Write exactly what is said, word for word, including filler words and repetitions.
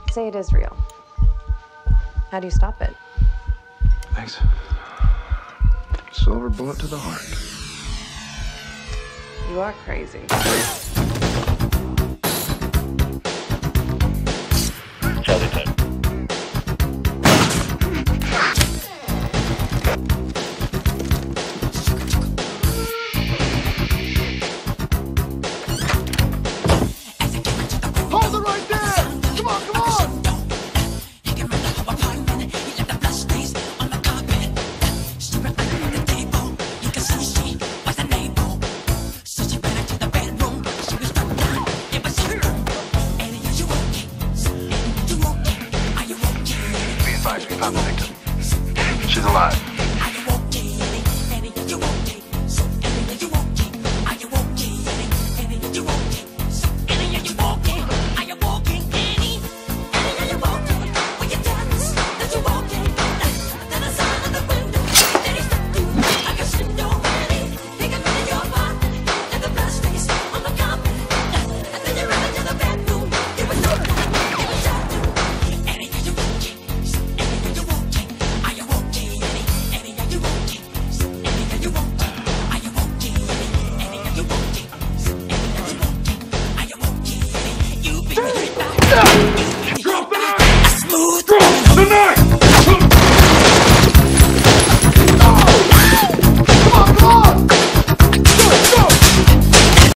Say it is real. How do you stop it? Thanks. Silver bullet to the heart. You are crazy. Charlie time. Hold it right there! Come on, come on! Be advised, we found the victim. She's alive.